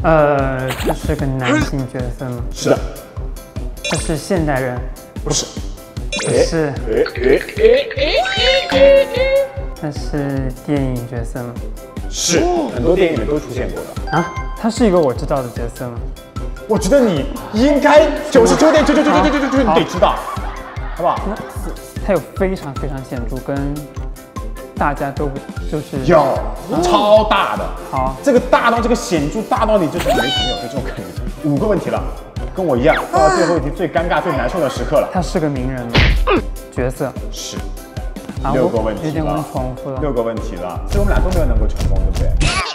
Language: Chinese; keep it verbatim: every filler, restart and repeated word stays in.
呃，他是个男性角色吗？ 是的。 他是现代人？ 不是。 不是。他是电影角色吗？ 是，很多电影里面都出现过的。 啊，他是一个我知道的角色吗？ 我觉得你应该九十九点九九九九九九九，你得知道，好不好？ 那他有非常非常显著，跟大家都就是有超大的。 好， 这个大到这个显著大到你就是没朋友，就这种感觉。五个问题了，跟我一样，到了最后一题最尴尬最难受的时刻了。 他是个名人吗？角色是。 啊， 六个问题了， 有点重复了。 六个问题了，所以我们俩都没有能够成功，对不对？